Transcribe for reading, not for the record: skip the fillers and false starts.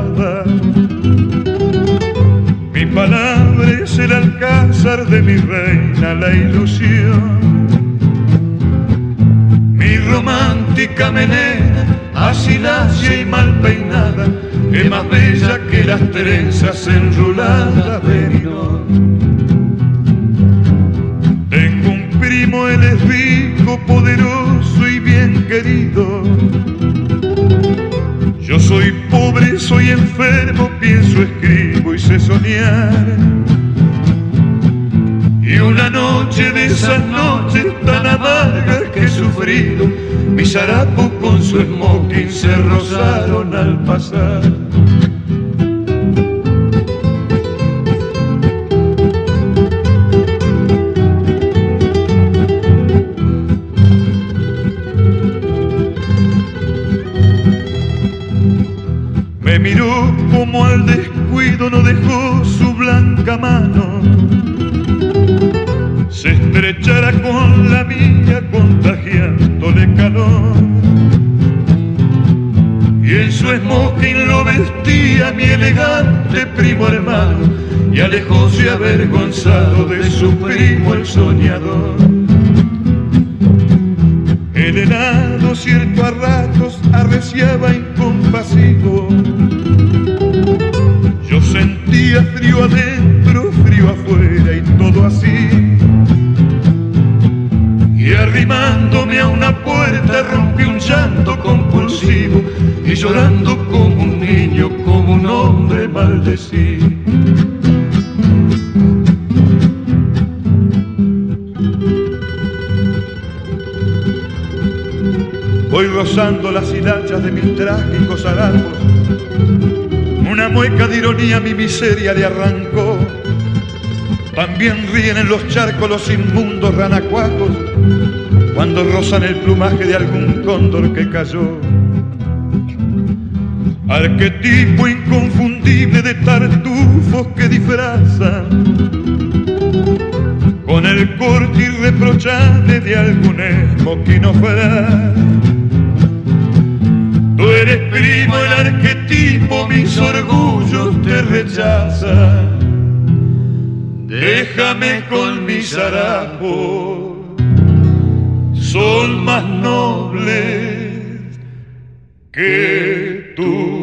amada. Mi palabra es el alcázar de mi reina, la ilusión. Mi romántica melena, así lacia y mal peinada, es más bella que las trenzas enruladas de Ninón. Tengo un primo, él es rico, poderoso y bien querido. Yo soy pobre, soy enfermo, pienso, escribo y sé soñar. Y una noche de esas noches tan amargas que he sufrido, mis harapos con su smoking se rozaron al pasar. Me miró como al descuido no dejó su blanca mano, se estrechara con la mía contagiándole calor. Y en su smoking lo vestía mi elegante primo hermano, y alejóse avergonzado de su primo el soñador. El helado cierto a ratos arreciaba incompasivo. Yo sentía frío adentro, frío afuera y todo así. Y arrimándome a una puerta rompí un llanto compulsivo, y llorando como un niño, como un hombre maldecí. Voy rozando las hilachas de mis trágicos harapos, una mueca de ironía mi miseria le arrancó. También ríen en los charcos los inmundos ranacuajos cuando rozan el plumaje de algún cóndor que cayó. Arquetipo inconfundible de tartufos que disfrazan con el corte irreprochable de algún esmoquinofrán. Tú eres primo, el arquetipo, mis orgullos te rechazan. Déjame con mis harapos, son más nobles que tú.